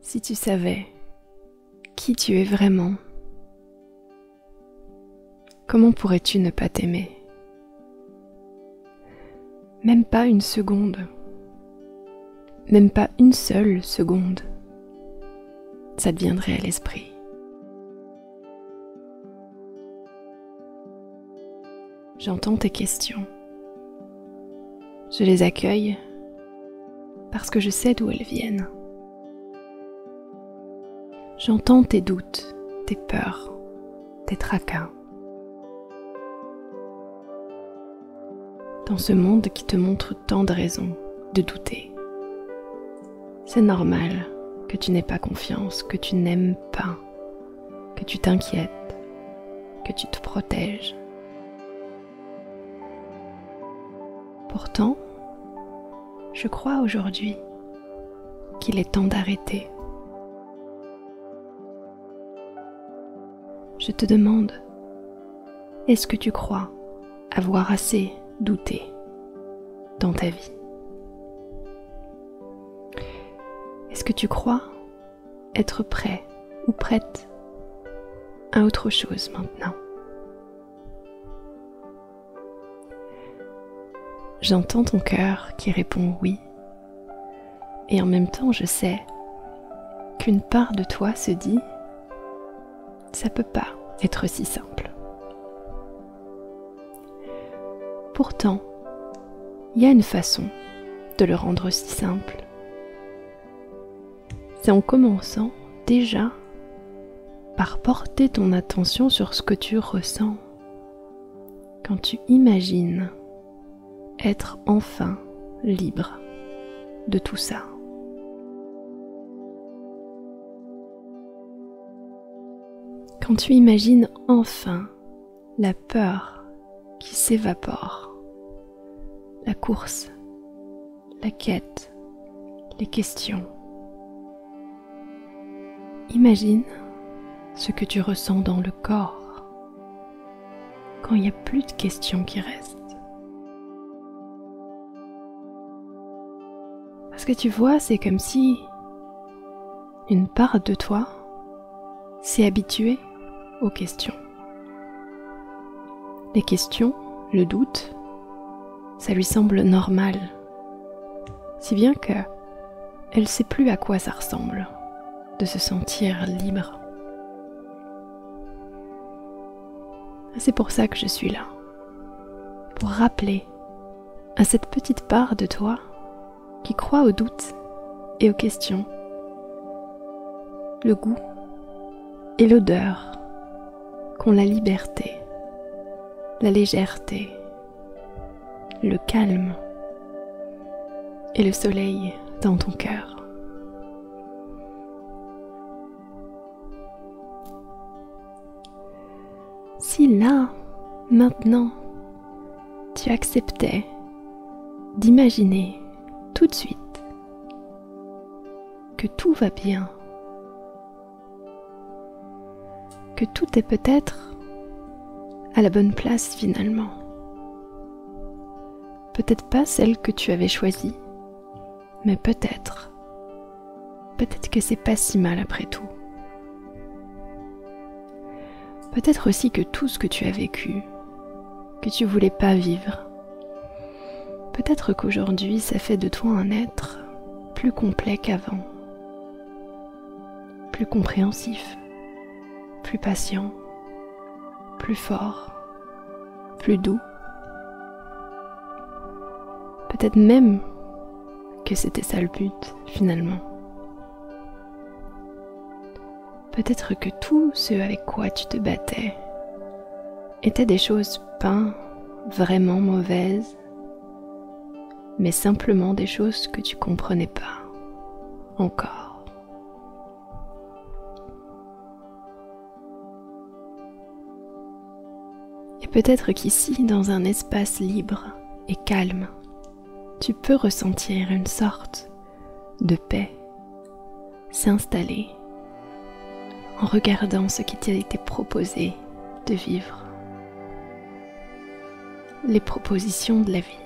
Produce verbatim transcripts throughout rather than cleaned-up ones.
Si tu savais qui tu es vraiment, comment pourrais-tu ne pas t'aimer? Même pas une seconde, même pas une seule seconde, ça te viendrait à l'esprit. J'entends tes questions, je les accueille parce que je sais d'où elles viennent. J'entends tes doutes, tes peurs, tes tracas. Dans ce monde qui te montre tant de raisons de douter. C'est normal que tu n'aies pas confiance, que tu n'aimes pas, que tu t'inquiètes, que tu te protèges. Pourtant, je crois aujourd'hui qu'il est temps d'arrêter. Je te demande, est-ce que tu crois avoir assez douté dans ta vie? Est-ce que tu crois être prêt ou prête à autre chose maintenant? J'entends ton cœur qui répond oui, et en même temps je sais qu'une part de toi se dit ça peut pas être si simple. Pourtant, il y a une façon de le rendre si simple. C'est en commençant déjà par porter ton attention sur ce que tu ressens quand tu imagines être enfin libre de tout ça. Quand tu imagines enfin la peur qui s'évapore, la course, la quête, les questions. Imagine ce que tu ressens dans le corps quand il n'y a plus de questions qui restent. Parce que tu vois, c'est comme si une part de toi s'est habituée aux questions. Les questions, le doute, ça lui semble normal, si bien que elle ne sait plus à quoi ça ressemble de se sentir libre. C'est pour ça que je suis là, pour rappeler à cette petite part de toi qui croit aux doutes et aux questions, le goût et l'odeur qu'ont la liberté, la légèreté, le calme et le soleil dans ton cœur. Si là, maintenant, tu acceptais d'imaginer tout de suite que tout va bien, que tout est peut-être à la bonne place finalement. Peut-être pas celle que tu avais choisie, mais peut-être, peut-être que c'est pas si mal après tout. Peut-être aussi que tout ce que tu as vécu, que tu voulais pas vivre, peut-être qu'aujourd'hui ça fait de toi un être plus complet qu'avant, plus compréhensif, plus patient, plus fort, plus doux. Peut-être même que c'était ça le but finalement. Peut-être que tout ce avec quoi tu te battais étaient des choses pas vraiment mauvaises, mais simplement des choses que tu comprenais pas encore. Et peut-être qu'ici, dans un espace libre et calme, tu peux ressentir une sorte de paix s'installer en regardant ce qui t'a été proposé de vivre. Les propositions de la vie.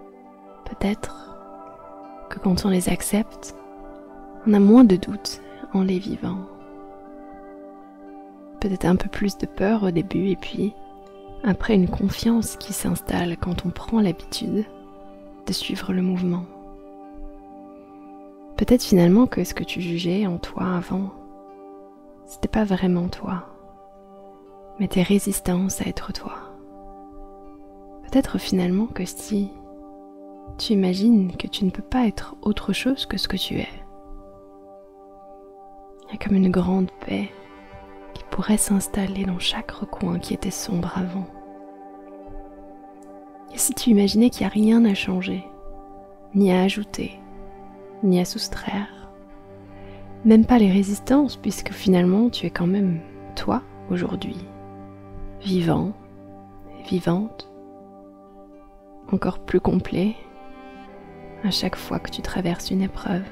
Peut-être que quand on les accepte, on a moins de doutes, en les vivant. Peut-être un peu plus de peur au début et puis après une confiance qui s'installe quand on prend l'habitude de suivre le mouvement. Peut-être finalement que ce que tu jugeais en toi avant, c'était pas vraiment toi, mais tes résistances à être toi. Peut-être finalement que si tu imagines que tu ne peux pas être autre chose que ce que tu es, il y a comme une grande paix qui pourrait s'installer dans chaque recoin qui était sombre avant. Et si tu imaginais qu'il n'y a rien à changer, ni à ajouter, ni à soustraire, même pas les résistances, puisque finalement tu es quand même toi aujourd'hui, vivant, vivante, encore plus complet à chaque fois que tu traverses une épreuve.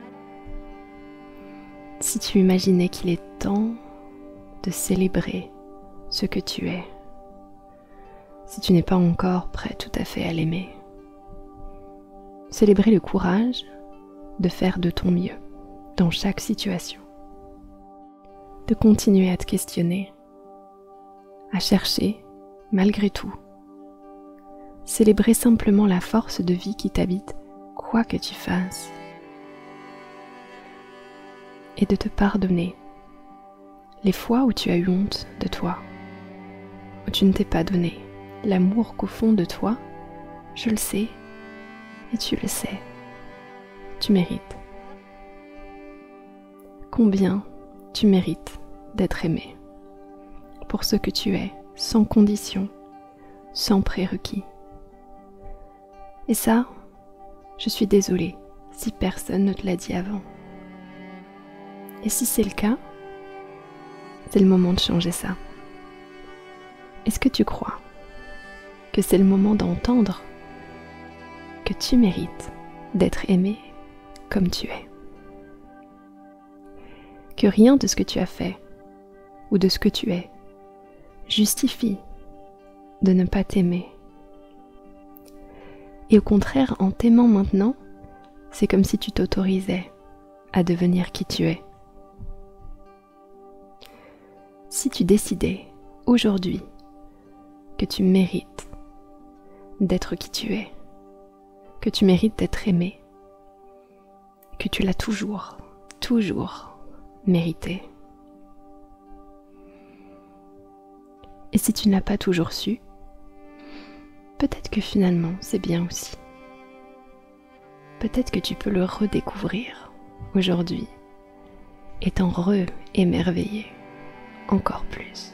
Si tu imaginais qu'il est temps de célébrer ce que tu es, si tu n'es pas encore prêt tout à fait à l'aimer, célébrer le courage de faire de ton mieux dans chaque situation, de continuer à te questionner, à chercher malgré tout, célébrer simplement la force de vie qui t'habite quoi que tu fasses, et de te pardonner les fois où tu as eu honte de toi, où tu ne t'es pas donné l'amour qu'au fond de toi, je le sais, et tu le sais, tu mérites. Combien tu mérites d'être aimé pour ce que tu es, sans condition, sans prérequis. Et ça, je suis désolée si personne ne te l'a dit avant. Et si c'est le cas, c'est le moment de changer ça. Est-ce que tu crois que c'est le moment d'entendre que tu mérites d'être aimé comme tu es? Que rien de ce que tu as fait ou de ce que tu es justifie de ne pas t'aimer. Et au contraire, en t'aimant maintenant, c'est comme si tu t'autorisais à devenir qui tu es. Si tu décidais aujourd'hui que tu mérites d'être qui tu es, que tu mérites d'être aimé, que tu l'as toujours, toujours mérité. Et si tu n'as pas toujours su, peut-être que finalement c'est bien aussi. Peut-être que tu peux le redécouvrir aujourd'hui et t'en re-émerveiller encore plus.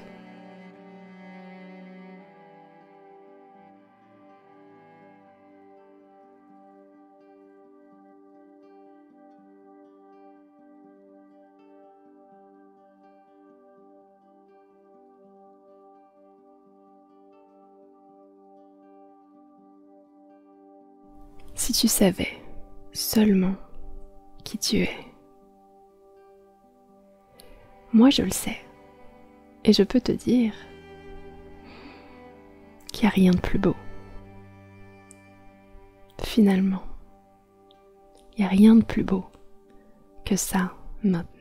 Si tu savais seulement qui tu es. Moi je le sais, et je peux te dire qu'il n'y a rien de plus beau. Finalement, il n'y a rien de plus beau que ça maintenant.